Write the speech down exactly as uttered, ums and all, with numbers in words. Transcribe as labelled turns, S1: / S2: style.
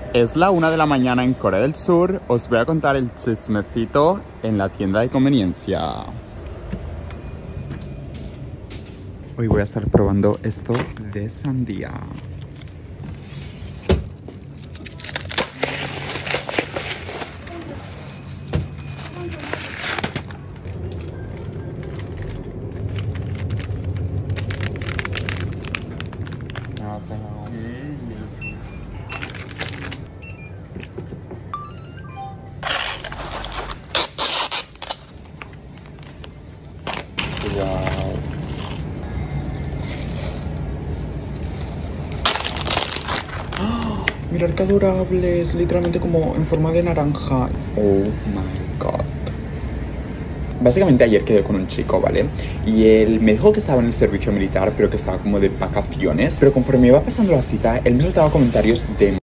S1: Es la una de la mañana en Corea del Sur. Os voy a contar el chismecito en la tienda de conveniencia. Hoy voy a estar probando esto de sandía. Wow. ¡Oh! Mirad qué adorable, es literalmente como en forma de naranja. Oh my god. Básicamente ayer quedé con un chico, ¿vale? Y él me dijo que estaba en el servicio militar, pero que estaba como de vacaciones. Pero conforme iba pasando la cita, él me soltaba comentarios de